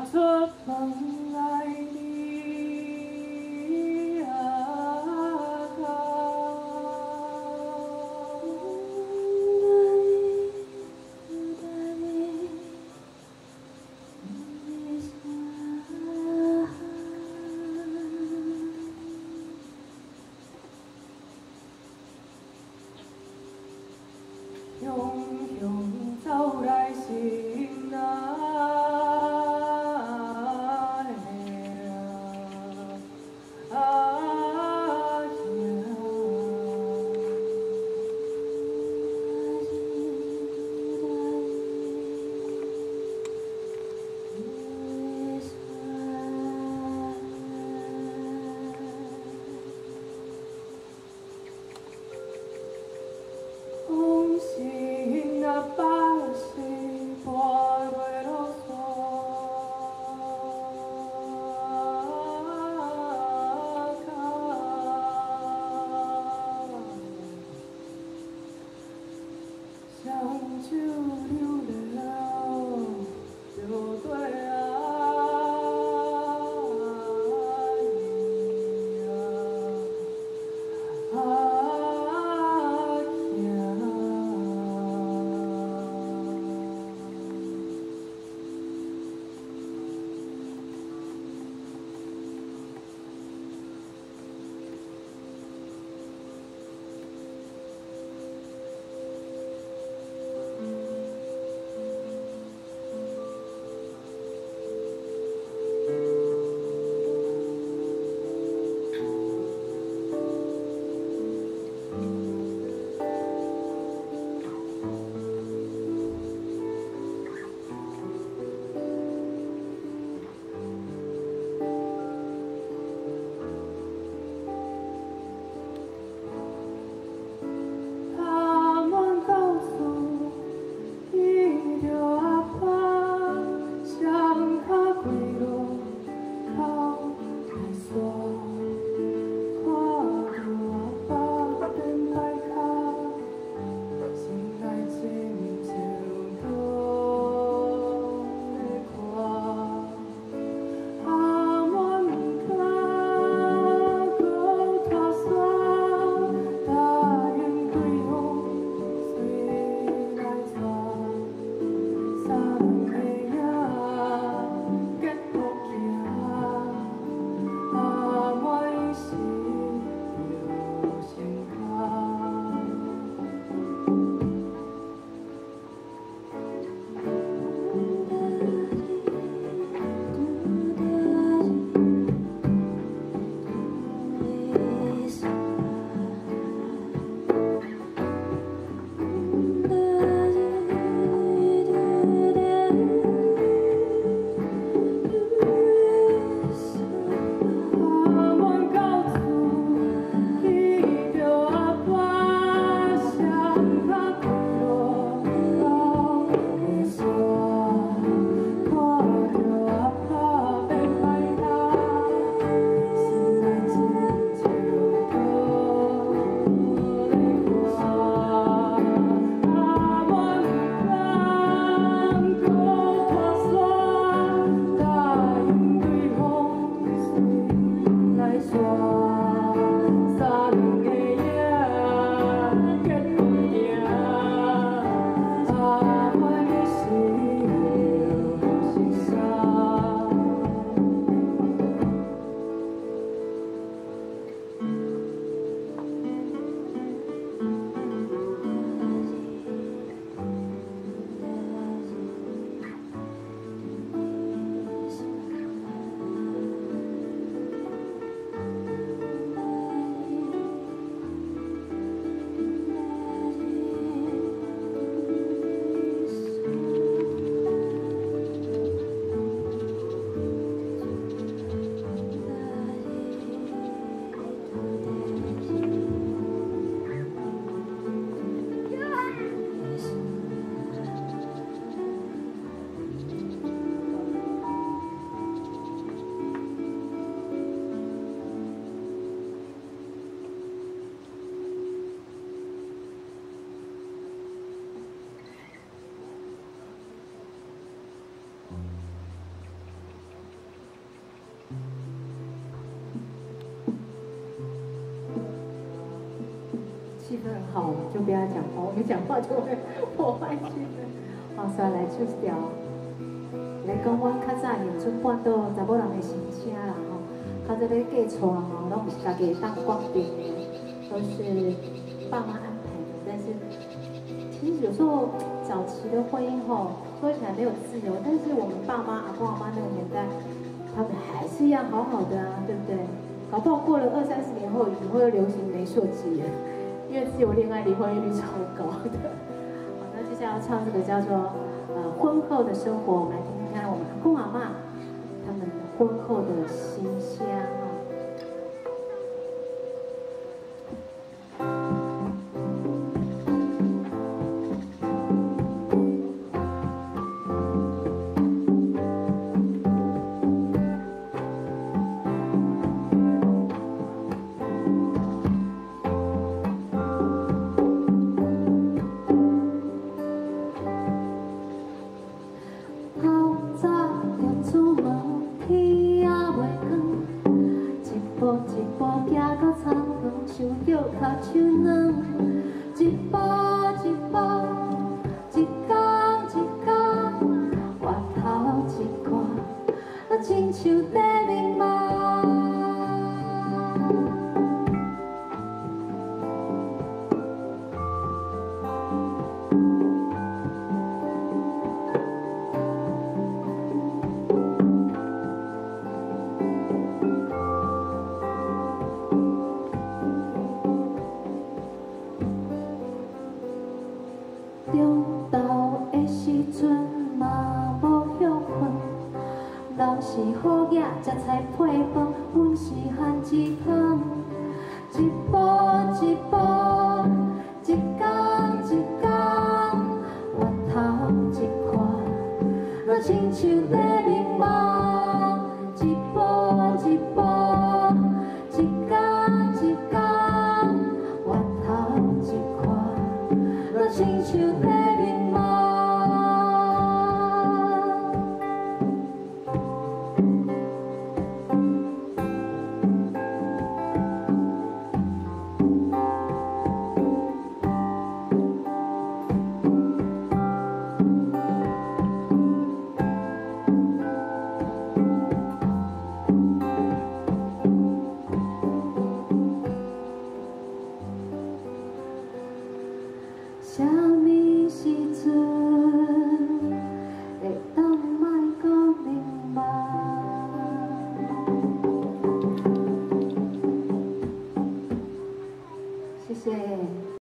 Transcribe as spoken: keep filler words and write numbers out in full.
出门来你啊高，雄雄走来心内。 红心那把心破对了锁，像酒流了就对啊。 氛好，就不要讲话，我们讲话就会破坏气氛。好，所以来唱一条。来讲，阮较早演出半岛查某人的心声啦吼，较早要嫁娶吼，拢不是家己当决定的，都是爸妈安排的。但是其实有时候早期的婚姻吼，说起来没有自由，但是我们爸妈、阿公阿妈那个年代，他们还是一样好好的啊，对不对？搞不好过了二三十年后，以后又流行媒妁之言，因为自由恋爱离婚率超高的。好，那接下来要唱这个叫做呃婚后的生活，我们来听听看我们阿公阿嬷他们婚后的馨香啊。 什么时阵？